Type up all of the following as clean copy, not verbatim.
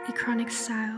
eKronicStyle.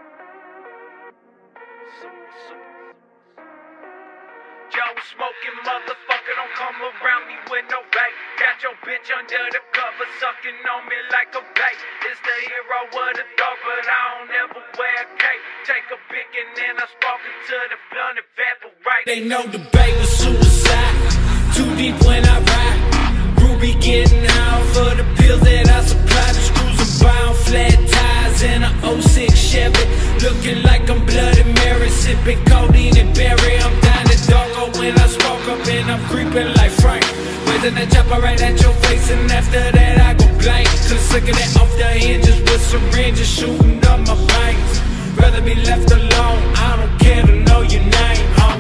Yo, smoking motherfucker, don't come around me with no vape. Got your bitch under the cover, sucking on me like a bait. It's the hero of the dog, but I don't ever wear a cape. Take a pic and then I spark it to the blunt evaporate. They know the bait was suicide. Too deep when I ride. Ruby getting out for the pills that I supply. The screws are bound, flat tires in a 06 Chevy. Looking like I'm Bloody Mary, sipping codeine and berry. I'm down the doggo when I smoke up and I'm creeping like Frank. Raising that chopper right at your face and after that I go blank. Cause looking it off the hinges with syringes shooting up my veins. Rather be left alone, I don't care to know your name, ho.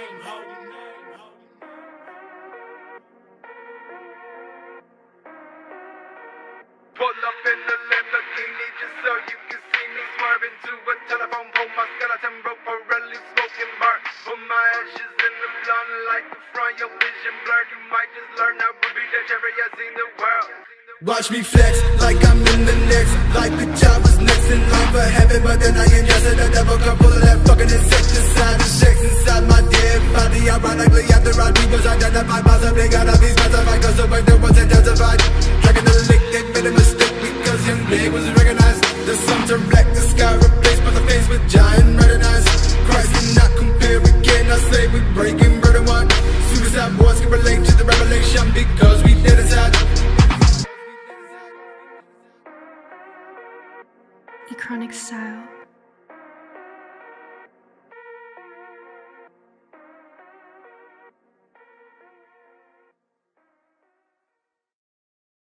Pull up in the Lamborghini just so you can see me swerving to a telephone pole. My skeleton rope for really smoking bar. Put my ashes in the blunt like the front, your vision blurred. You might just learn how to be the cherry has seen the world. Watch me flex like I'm in the next. Like the job was next in line for heaven, but then I ingested the devil. Come full of that fucking insecticide and shakes inside my dead body. Ironically, after I was identified by something, gotta be specified. Cause the work that was intensified. Tracking the lick, they made a mistake because young Blade was recognized. The sun turned black, the sky replaced by the face with giant red eyes. Christ cannot compare, we cannot say we breaking Brendon one. Suicide boys can relate to the revelation because we did inside. eKronicStyle.